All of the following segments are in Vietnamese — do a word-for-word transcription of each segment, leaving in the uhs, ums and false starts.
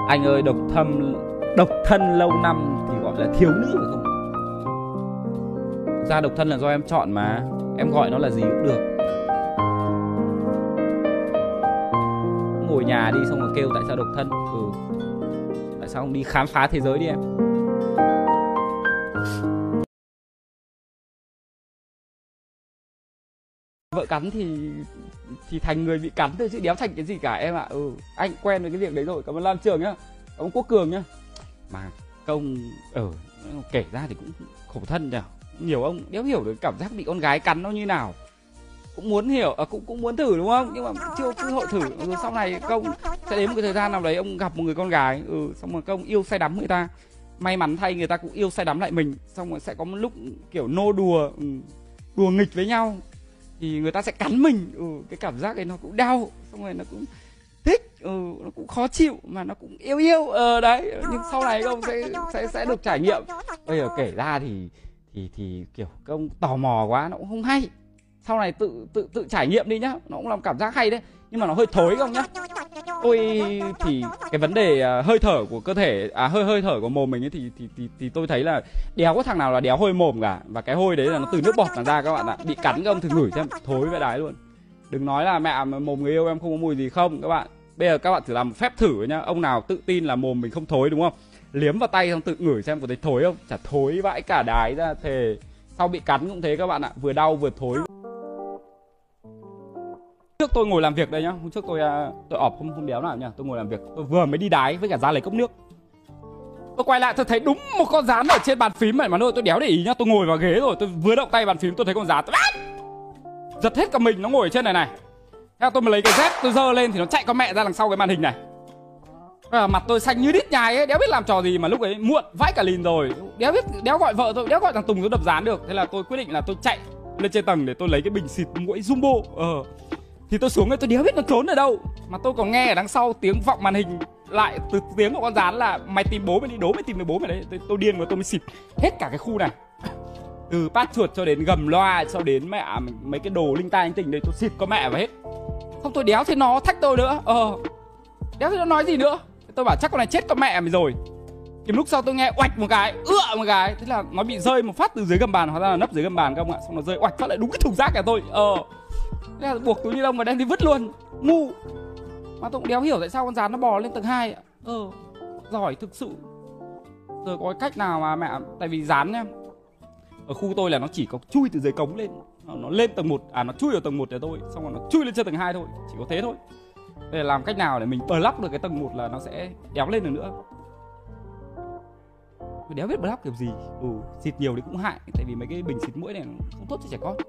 Anh ơi, độc thân độc thân lâu năm thì gọi là thiếu nữ phải không? Thực ra độc thân là do em chọn mà. Em gọi nó là gì cũng được. Ngồi nhà đi xong rồi kêu tại sao độc thân. Ừ, tại sao không đi khám phá thế giới đi em. Vợ cắn thì thì thành người bị cắn thôi chứ đéo thành cái gì cả em ạ. Ừ, anh quen với cái việc đấy rồi. Cảm ơn Lam Trường nhá, cảm ơn Quốc Cường nhá. Mà công ở ừ, kể ra thì cũng khổ thân nhỉ. Nhiều ông đéo hiểu được cảm giác bị con gái cắn nó như nào. Cũng muốn hiểu, à, cũng cũng muốn thử đúng không? Nhưng mà chưa cơ hội thử. Rồi sau này công sẽ đến một cái thời gian nào đấy ông gặp một người con gái, ừ, xong rồi công yêu say đắm người ta. May mắn thay người ta cũng yêu say đắm lại mình, xong rồi sẽ có một lúc kiểu nô đùa, ừ, đùa nghịch với nhau thì người ta sẽ cắn mình, ừ, cái cảm giác ấy nó cũng đau, xong rồi nó cũng thích, ừ, nó cũng khó chịu mà nó cũng yêu yêu, ờ đấy. Nhưng sau này ông sẽ sẽ sẽ được trải nghiệm. Bây giờ kể ra thì thì thì kiểu công tò mò quá nó cũng không hay. Sau này tự tự tự trải nghiệm đi nhá, nó cũng làm cảm giác hay đấy, nhưng mà nó hơi thối không nhá. Tôi thì cái vấn đề uh, hơi thở của cơ thể, à hơi hơi thở của mồm mình ấy thì thì thì thì tôi thấy là đéo có thằng nào là đéo hôi mồm cả, và cái hôi đấy là nó từ nước bọt mà ra các bạn ạ. Bị cắn các ông thử ngửi xem, thối vãi đái luôn. Đừng nói là mẹ mồm người yêu em không có mùi gì không các bạn. Bây giờ các bạn thử làm một phép thử nhá. Ông nào tự tin là mồm mình không thối đúng không? Liếm vào tay xong tự ngửi xem có thấy thối không? Chả thối vãi cả đái ra thề. Sau bị cắn cũng thế các bạn ạ, vừa đau vừa thối. Trước tôi ngồi làm việc đây nhá, hôm trước tôi tôi ọp không không đéo nào nhá, tôi ngồi làm việc, tôi vừa mới đi đái với cả ra lấy cốc nước. Tôi quay lại tôi thấy đúng một con rán ở trên bàn phím này mà nơi tôi đéo để ý nhá, tôi ngồi vào ghế rồi, tôi vừa động tay bàn phím tôi thấy con rán, tôi giật hết cả mình, nó ngồi ở trên này này. Thế tôi mới lấy cái dép tôi giơ lên thì nó chạy con mẹ ra đằng sau cái màn hình này. À, mặt tôi xanh như đít nhái ấy, đéo biết làm trò gì mà lúc ấy muộn vãi cả lìn rồi, đéo biết đéo gọi vợ tôi, đéo gọi thằng Tùng tôi đập dán được. Thế là tôi quyết định là tôi chạy lên trên tầng để tôi lấy cái bình xịt mũi Jumbo. Ờ thì tôi xuống đây tôi đéo biết nó trốn ở đâu, mà tôi còn nghe ở đằng sau tiếng vọng màn hình lại từ tiếng của con rán là mày tìm bố mày đi, đố mày tìm được bố mày đấy. Tôi, tôi điên rồi, tôi mới xịt hết cả cái khu này, từ pát chuột cho đến gầm loa cho đến mẹ mấy cái đồ linh ta linh tinh đấy, tôi xịt có mẹ vào hết. Không tôi đéo thấy nó thách tôi nữa, ờ đéo thấy nó nói gì nữa. Tôi bảo chắc con này chết con mẹ mày rồi. Thì lúc sau tôi nghe oạch một cái, ựa một cái, thế là nó bị rơi một phát từ dưới gầm bàn, hóa ra là nấp dưới gầm bàn các ông ạ. Xong nó rơi oạch phát lại đúng cái thùng rác nhà tôi, ờ thế là buộc túi ni lông và đem đi vứt luôn, ngu. Mà tôi cũng đéo hiểu tại sao con rán nó bò lên tầng hai ạ. Ờ giỏi thực sự. Rồi có cách nào mà mẹ, tại vì rán nhá, ở khu tôi là nó chỉ có chui từ dưới cống lên, nó, nó lên tầng một, à nó chui ở tầng một để tôi, xong rồi nó chui lên trên tầng hai thôi, chỉ có thế thôi. Để làm cách nào để mình block được cái tầng một là nó sẽ đéo lên được nữa. Tôi đéo biết block kiểu gì. Ừ, xịt nhiều thì cũng hại, tại vì mấy cái bình xịt mũi này nó không tốt cho trẻ con.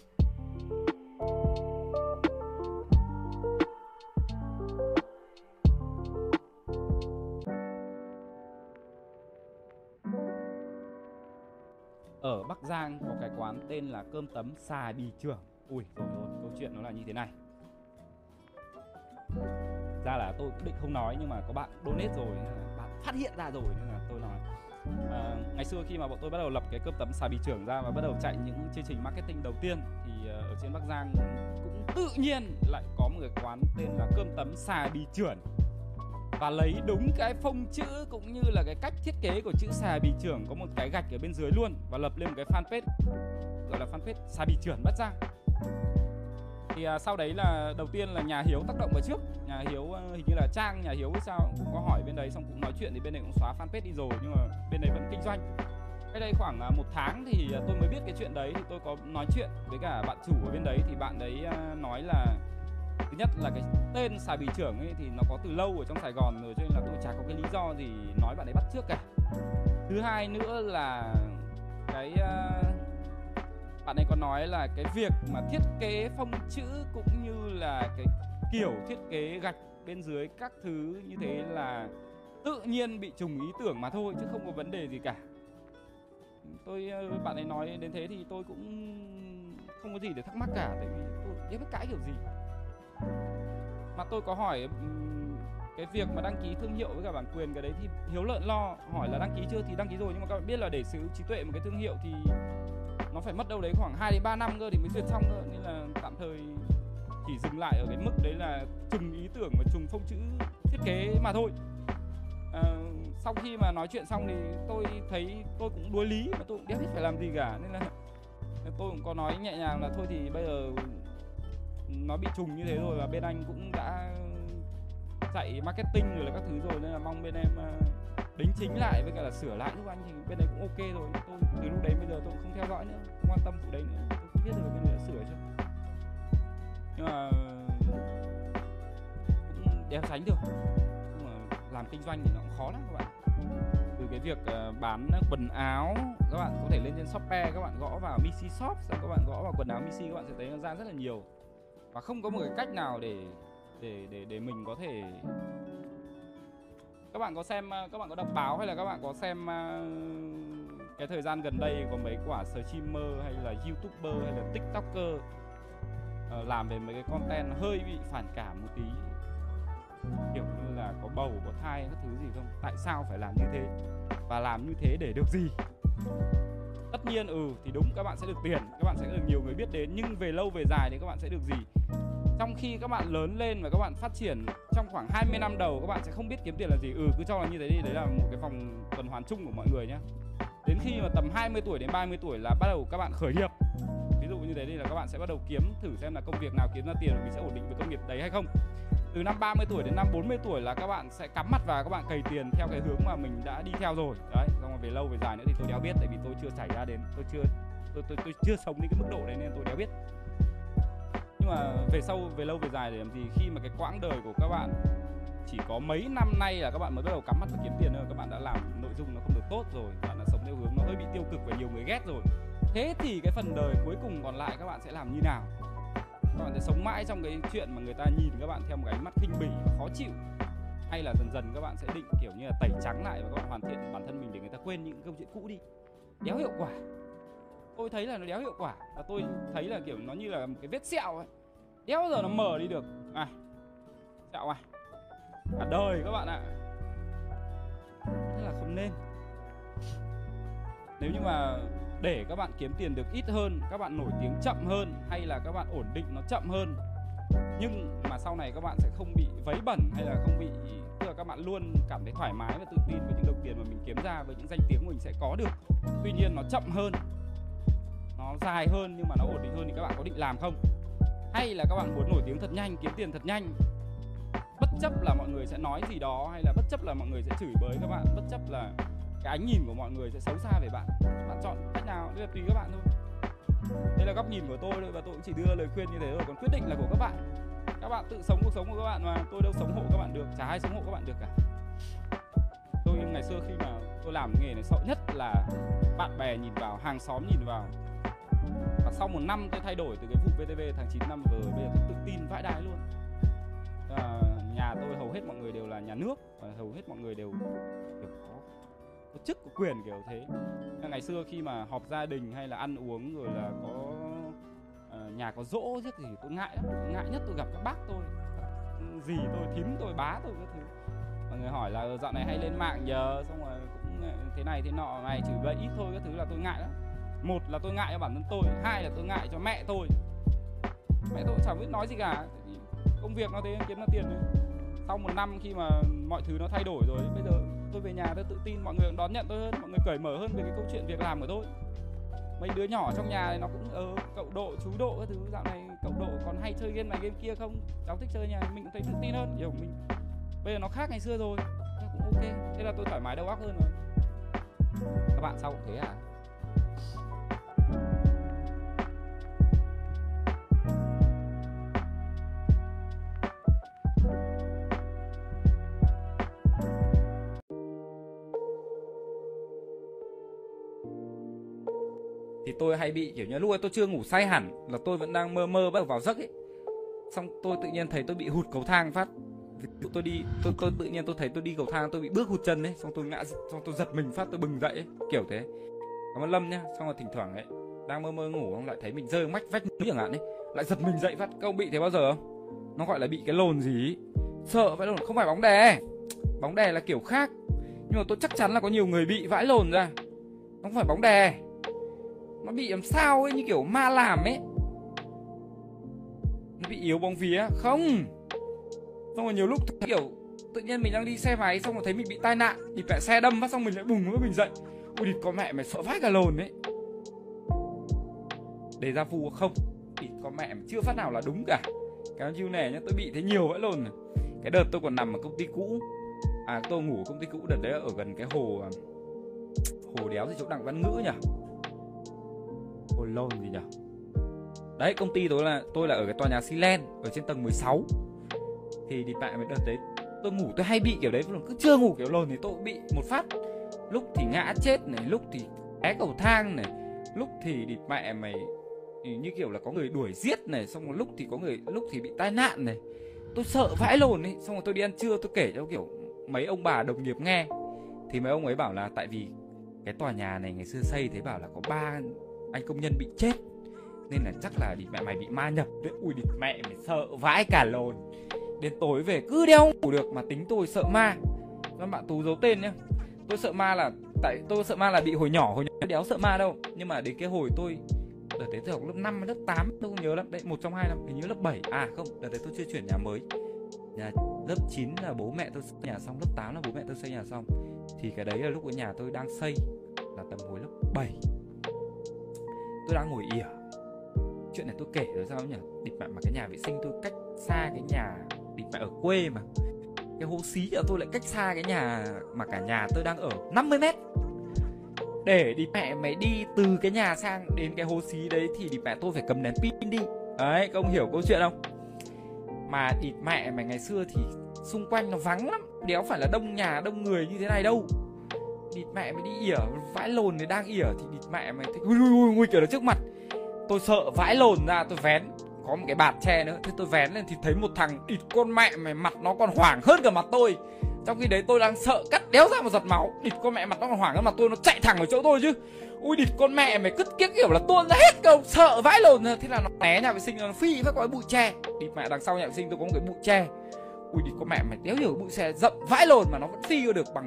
Ở Bắc Giang có cái quán tên là cơm tấm Xà Bì Trưởng. Ui rồi rồi, câu chuyện nó là như thế này. Ra là tôi cũng định không nói, nhưng mà có bạn donate rồi, bạn phát hiện ra rồi nên là tôi nói. À, ngày xưa khi mà bọn tôi bắt đầu lập cái cơm tấm Xà Bì Trưởng ra và bắt đầu chạy những chương trình marketing đầu tiên thì ở trên Bắc Giang cũng tự nhiên lại có một cái quán tên là cơm tấm Xà Bì Trưởng. Và lấy đúng cái phông chữ cũng như là cái cách thiết kế của chữ Xà Bì Trưởng, có một cái gạch ở bên dưới luôn, và lập lên một cái fanpage gọi là fanpage Xà Bì Trưởng Bắc Giang. Thì à, sau đấy là đầu tiên là nhà Hiếu tác động vào trước. Nhà Hiếu hình như là Trang nhà Hiếu hay sao cũng có hỏi bên đấy, xong cũng nói chuyện thì bên này cũng xóa fanpage đi rồi, nhưng mà bên đấy vẫn kinh doanh. Cái đây khoảng à, một tháng thì tôi mới biết cái chuyện đấy, thì tôi có nói chuyện với cả bạn chủ ở bên đấy, thì bạn đấy à, nói là thứ nhất là cái tên Xà Bì Trưởng ấy thì nó có từ lâu ở trong Sài Gòn rồi, cho nên là tôi chả có cái lý do gì nói bạn ấy bắt trước cả. Thứ hai nữa là cái uh, bạn ấy có nói là cái việc mà thiết kế phông chữ cũng như là cái kiểu thiết kế gạch bên dưới các thứ như thế là tự nhiên bị trùng ý tưởng mà thôi, chứ không có vấn đề gì cả. Tôi bạn ấy nói đến thế thì tôi cũng không có gì để thắc mắc cả, tại vì tôi biết biết cãi kiểu gì. Mà tôi có hỏi cái việc mà đăng ký thương hiệu với cả bản quyền cái đấy thì Hiếu Lợn Lo hỏi là đăng ký chưa, thì đăng ký rồi, nhưng mà các bạn biết là để sở hữu trí tuệ một cái thương hiệu thì nó phải mất đâu đấy khoảng hai đến ba năm cơ thì mới duyệt xong cơ, nên là tạm thời chỉ dừng lại ở cái mức đấy là trùng ý tưởng và trùng phông chữ thiết kế mà thôi. sau khi mà nói chuyện xong thì tôi thấy tôi cũng đuối lý mà tôi cũng biết phải làm gì cả, nên là tôi cũng có nói nhẹ nhàng là thôi thì bây giờ nó bị trùng như thế rồi và bên anh cũng đã chạy marketing rồi là các thứ rồi, nên là mong bên em đính chính lại với cả là sửa lại giúp anh, thì bên đấy cũng ok rồi. Tôi từ lúc đấy bây giờ tôi cũng không theo dõi nữa, không quan tâm vụ đấy nữa, tôi không biết rồi bên đấy đã sửa chưa. Nhưng mà cũng đeo tránh được, nhưng mà làm kinh doanh thì nó cũng khó lắm các bạn. Từ cái việc uh, bán quần áo, các bạn có thể lên trên Shopee, các bạn gõ vào Missy Shop, xong các bạn gõ vào quần áo Missy, các bạn sẽ thấy nó ra rất là nhiều, và không có một cái cách nào để để để để mình có thể. Các bạn có xem, các bạn có đọc báo hay là các bạn có xem uh, cái thời gian gần đây có mấy quả streamer hay là youtuber hay là tiktoker uh, làm về mấy cái content hơi bị phản cảm một tí, kiểu như là có bầu có thai các thứ gì không, tại sao phải làm như thế và làm như thế để được gì. Tất nhiên ừ thì đúng, các bạn sẽ được tiền, các bạn sẽ được nhiều người biết đến, nhưng về lâu về dài thì các bạn sẽ được gì? Trong khi các bạn lớn lên và các bạn phát triển trong khoảng hai mươi năm đầu, các bạn sẽ không biết kiếm tiền là gì. Ừ cứ cho là như thế đi, đấy là một cái vòng tuần hoàn chung của mọi người nhé. Đến khi mà tầm hai mươi tuổi đến ba mươi tuổi là bắt đầu các bạn khởi nghiệp. Ví dụ như thế đi là các bạn sẽ bắt đầu kiếm thử xem là công việc nào kiếm ra tiền và mình sẽ ổn định với công việc đấy hay không. Từ năm ba mươi tuổi đến năm bốn mươi tuổi là các bạn sẽ cắm mặt vào, các bạn cày tiền theo cái hướng mà mình đã đi theo rồi. Đấy, xong rồi về lâu về dài nữa thì tôi đéo biết, tại vì tôi chưa trải ra đến, tôi chưa tôi tôi, tôi chưa sống đến cái mức độ đấy nên tôi đéo biết. Nhưng mà về sâu về lâu về dài để làm gì, khi mà cái quãng đời của các bạn chỉ có mấy năm nay là các bạn mới bắt đầu cắm mắt và kiếm tiền nữa, các bạn đã làm nội dung nó không được tốt rồi, bạn đã sống theo hướng nó hơi bị tiêu cực và nhiều người ghét rồi. Thế thì cái phần đời cuối cùng còn lại các bạn sẽ làm như nào? Các bạn sẽ sống mãi trong cái chuyện mà người ta nhìn các bạn theo một cái ánh mắt khinh bỉ và khó chịu, hay là dần dần các bạn sẽ định kiểu như là tẩy trắng lại và các bạn hoàn thiện bản thân mình để người ta quên những câu chuyện cũ đi? Đéo hiệu quả. Tôi thấy là nó đéo hiệu quả, và tôi thấy là kiểu nó như là một cái vết sẹo ấy, đéo bao giờ nó mở đi được. À, sẹo à, cả đời các bạn ạ. Thế là không nên. Nếu như mà để các bạn kiếm tiền được ít hơn, các bạn nổi tiếng chậm hơn, hay là các bạn ổn định nó chậm hơn, nhưng mà sau này các bạn sẽ không bị vấy bẩn hay là không bị, tức là các bạn luôn cảm thấy thoải mái và tự tin với những đồng tiền mà mình kiếm ra, với những danh tiếng mình sẽ có được. Tuy nhiên nó chậm hơn, nó dài hơn nhưng mà nó ổn định hơn, thì các bạn có định làm không? Hay là các bạn muốn nổi tiếng thật nhanh, kiếm tiền thật nhanh, bất chấp là mọi người sẽ nói gì đó, hay là bất chấp là mọi người sẽ chửi bới các bạn, bất chấp là cái ánh nhìn của mọi người sẽ xấu xa về bạn, bạn chọn cách nào đây là tùy các bạn thôi. Đây là góc nhìn của tôi thôi, và tôi cũng chỉ đưa lời khuyên như thế thôi, còn quyết định là của các bạn. Các bạn tự sống cuộc sống của các bạn mà, tôi đâu sống hộ các bạn được, chả ai sống hộ các bạn được cả. Tôi ngày xưa khi mà tôi làm nghề này, sợ nhất là bạn bè nhìn vào, hàng xóm nhìn vào. Và sau một năm tôi thay đổi từ cái vụ vê tê vê tháng chín năm vừa rồi, bây giờ tôi tự tin vãi đái luôn. À, nhà tôi hầu hết mọi người đều là nhà nước, và hầu hết mọi người đều, đều có, có chức, có quyền kiểu thế. Ngày xưa khi mà họp gia đình hay là ăn uống rồi là có uh, nhà có dỗ chứ thì tôi ngại lắm. Tôi ngại nhất tôi gặp các bác tôi, dì tôi, thím tôi, bá tôi các thứ. Mọi người hỏi là dạo này hay lên mạng nhờ, xong rồi cũng thế này thế nọ, này chửi bậy ít thôi các thứ, là tôi ngại lắm. Một là tôi ngại cho bản thân tôi, hai là tôi ngại cho mẹ tôi. Mẹ tôi chẳng biết nói gì cả, công việc nó thế, kiếm ra tiền đấy. Sau một năm khi mà mọi thứ nó thay đổi rồi, bây giờ tôi về nhà tôi tự tin, mọi người đón nhận tôi hơn, mọi người cởi mở hơn về cái câu chuyện việc làm của tôi. Mấy đứa nhỏ trong nhà này nó cũng ờ cậu Độ, chú Độ các thứ, dạo này cậu Độ còn hay chơi game này game kia không? Cháu thích chơi nhà, mình cũng thấy tự tin hơn, hiểu mình. Bây giờ nó khác ngày xưa rồi, cũng ok. Thế là tôi thoải mái đầu óc hơn rồi. Các bạn sao cũng thế à? Thì tôi hay bị kiểu như lúc ấy tôi chưa ngủ say hẳn, là tôi vẫn đang mơ mơ bắt đầu vào giấc ấy. Xong tôi tự nhiên thấy tôi bị hụt cầu thang phát. Tôi đi, tôi, tôi tự nhiên tôi thấy tôi đi cầu thang, tôi bị bước hụt chân ấy. Xong tôi ngã, xong tôi giật mình phát, tôi bừng dậy ấy, kiểu thế. Cảm ơn Lâm nhá. Xong rồi thỉnh thoảng ấy, đang mơ mơ ngủ không lại thấy mình rơi mách vách núi chẳng hạn ấy, lại giật mình dậy phát. Các ông bị thế bao giờ không? Nó gọi là bị cái lồn gì ấy. Sợ vãi lồn, không phải bóng đè. Bóng đè là kiểu khác, nhưng mà tôi chắc chắn là có nhiều người bị vãi lồn ra. Nó không phải bóng đè, nó bị làm sao ấy, như kiểu ma làm ấy. Nó bị yếu bóng vía. Không. Xong rồi nhiều lúc kiểu tự nhiên mình đang đi xe máy xong rồi thấy mình bị tai nạn, địt mẹ xe đâm phát xong mình lại bùng với mình dậy. Ui địt con mẹ mày sợ vãi cả lồn đấy. Đề ra vu không? Địt con mẹ mày chưa phát nào là đúng cả. Cái chiêu này nhá, tôi bị thấy nhiều vãi lồn này. Cái đợt tôi còn nằm ở công ty cũ. À tôi ngủ ở công ty cũ đợt đấy ở gần cái hồ Hồ đéo gì chỗ Đặng Văn Ngữ nhỉ? Hồ Lôn gì nhỉ? Đấy, công ty tôi là tôi là ở cái tòa nhà Silen ở trên tầng mười sáu. Thì địt mẹ mày đợt đấy tôi ngủ tôi hay bị kiểu đấy, cứ chưa ngủ kiểu lồn thì tôi bị một phát. Lúc thì ngã chết này, lúc thì té cầu thang này, lúc thì địt mẹ mày như kiểu là có người đuổi giết này, xong một lúc thì có người lúc thì bị tai nạn này. Tôi sợ vãi lồn ấy, xong rồi tôi đi ăn trưa tôi kể cho kiểu mấy ông bà đồng nghiệp nghe. Thì mấy ông ấy bảo là tại vì cái tòa nhà này ngày xưa xây thế bảo là có ba anh công nhân bị chết, nên là chắc là địt mẹ mày bị ma nhập đấy. Ui địt mẹ mày sợ vãi cả lồn. Đến tối về cứ đeo ngủ được mà tính tôi sợ ma. Các bạn Tú giấu tên nhá. Tôi sợ ma là tại tôi sợ ma là bị hồi nhỏ, hồi nhỏ đéo sợ ma đâu. Nhưng mà đến cái hồi tôi đợt đấy tôi học lớp năm, lớp tám tôi không nhớ lắm. Đấy, một trong hai năm, hình như lớp bảy. À không, đợt đấy tôi chưa chuyển nhà mới. Nhà lớp chín là bố mẹ tôi xây nhà xong, lớp tám là bố mẹ tôi xây nhà xong. Thì cái đấy là lúc ở nhà tôi đang xây, là tầm hồi lớp bảy. Tôi đang ngồi ỉa. Chuyện này tôi kể rồi sao nhỉ? Địt mẹ mà cái nhà vệ sinh tôi cách xa cái nhà, địt mẹ ở quê mà. Cái hố xí của tôi lại cách xa cái nhà mà cả nhà tôi đang ở năm mươi mét. Để địt mẹ mày đi từ cái nhà sang đến cái hố xí đấy thì địt mẹ tôi phải cầm đèn pin đi. Đấy, các ông hiểu câu chuyện không? Mà địt mẹ mày ngày xưa thì xung quanh nó vắng lắm, đéo phải là đông nhà đông người như thế này đâu. Địt mẹ mày đi ỉa vãi lồn thì đang ỉa thì địt mẹ mày thấy ui ui ui ui kiểu ở trước mặt. Tôi sợ vãi lồn ra, tôi vén, có một cái bạt tre nữa, thế tôi vén lên thì thấy một thằng địt con mẹ mày mặt nó còn hoảng hơn cả mặt tôi. Trong khi đấy tôi đang sợ cắt đéo ra một giọt máu, địt con mẹ mặt nó còn hoảng hơn mặt tôi, nó chạy thẳng vào chỗ tôi chứ. Ui địt con mẹ mày cứ kiếc kiểu là tuôn ra hết câu, sợ vãi lồn. Thế là nó né nhà vệ sinh, nó phi phát có cái bụi tre. Địt mẹ đằng sau nhà vệ sinh tôi có một cái bụi tre. Ui địt con mẹ mày đéo hiểu bụi tre rậm vãi lồn mà nó vẫn phi vô được bằng.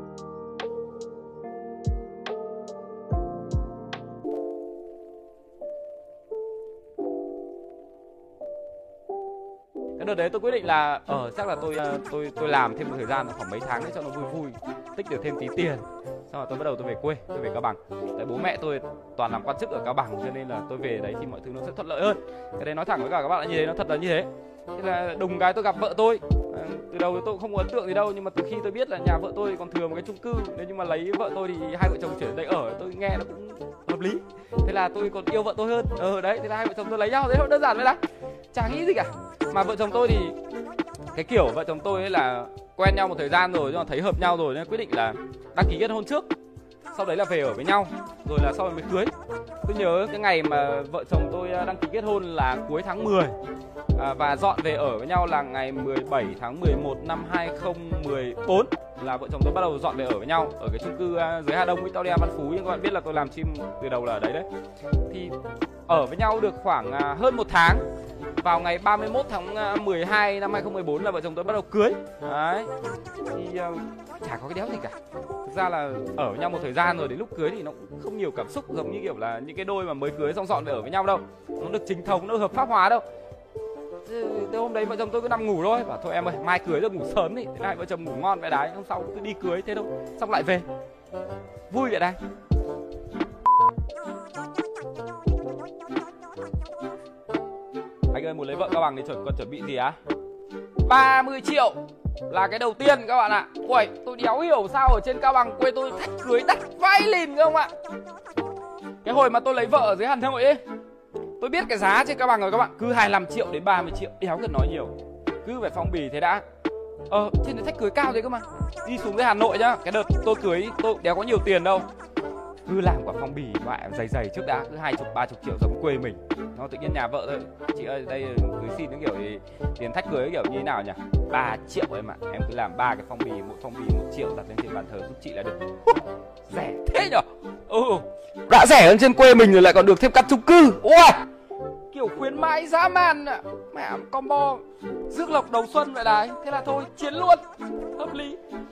Cái đợt đấy tôi quyết định là ở chắc là tôi tôi tôi làm thêm một thời gian khoảng mấy tháng để cho nó vui vui, tích được thêm tí tiền. Xong rồi tôi bắt đầu tôi về quê, tôi về Cao Bằng. Tại bố mẹ tôi toàn làm quan chức ở Cao Bằng cho nên là tôi về đấy thì mọi thứ nó sẽ thuận lợi hơn. Cái đấy nói thẳng với cả các bạn là như thế, nó thật là như thế. Thế là đùng cái tôi gặp vợ tôi. Từ đầu tôi cũng không có ấn tượng gì đâu, nhưng mà từ khi tôi biết là nhà vợ tôi còn thừa một cái chung cư, nếu như mà lấy vợ tôi thì hai vợ chồng chuyển đây ở, tôi nghe nó cũng hợp lý. Thế là tôi còn yêu vợ tôi hơn. Ờ đấy, thế là hai vợ chồng tôi lấy nhau, thế thôi, đơn giản vậy đó. Chả nghĩ gì cả. Mà vợ chồng tôi thì cái kiểu vợ chồng tôi ấy là quen nhau một thời gian rồi, nhưng mà thấy hợp nhau rồi nên quyết định là đăng ký kết hôn trước, sau đấy là về ở với nhau, rồi là sau đó mới cưới. Tôi nhớ cái ngày mà vợ chồng tôi đăng ký kết hôn là cuối tháng mười, à, và dọn về ở với nhau là ngày mười bảy tháng mười một năm hai không một bốn, là vợ chồng tôi bắt đầu dọn về ở với nhau ở cái chung cư dưới Hà Đông Victoria Văn Phú. Nhưng các bạn biết là tôi làm chim từ đầu là ở đấy đấy. Thì ở với nhau được khoảng hơn một tháng. Vào ngày ba mươi mốt tháng mười hai năm hai không một bốn là vợ chồng tôi bắt đầu cưới. Đấy. Thì uh, chả có cái đéo gì cả. Thực ra là ở với nhau một thời gian rồi, đến lúc cưới thì nó cũng không nhiều cảm xúc giống như kiểu là những cái đôi mà mới cưới xong dọn về ở với nhau đâu. Nó được chính thống, nó hợp pháp hóa đâu. Thế hôm đấy vợ chồng tôi cứ nằm ngủ thôi, bảo thôi em ơi mai cưới rồi ngủ sớm đi. Thế là hai vợ chồng ngủ ngon vậy đấy, hôm sau cứ đi cưới thế thôi, xong lại về. Vui vậy đây. Anh ơi, muốn lấy vợ Cao Bằng thì chuẩn còn chuẩn bị gì á? ba mươi triệu là cái đầu tiên các bạn ạ. Ui, tôi đéo hiểu sao ở trên Cao Bằng quê tôi thách cưới đắt vãi lìn không ạ. Cái hồi mà tôi lấy vợ ở dưới Hà Nội ấy, tôi biết cái giá trên Cao Bằng rồi các bạn, cứ hai mươi lăm triệu đến ba mươi triệu, đéo cần nói nhiều. Cứ phải phong bì thế đã. Ờ, trên đấy thách cưới cao thế cơ mà. Đi xuống dưới Hà Nội nhá, cái đợt tôi cưới tôi đéo có nhiều tiền đâu. Cứ làm quả phong bì mẹ dày dày trước đã, cứ hai chục ba chục triệu giống quê mình. Nó tự nhiên nhà vợ thôi, chị ơi đây cưới xin cái kiểu thì tiền thách cưới kiểu như thế nào nhỉ? ba triệu em ạ, em cứ làm ba cái phong bì, một phong bì một triệu đặt lên trên bàn thờ giúp chị là được. Rẻ thế nhở? Ừ, đã rẻ hơn trên quê mình rồi lại còn được thêm cắt chung cư. Ôi, kiểu khuyến mãi dã man ạ. Mẹ combo rước lộc đầu xuân vậy đấy. Thế là thôi chiến luôn, hợp lý.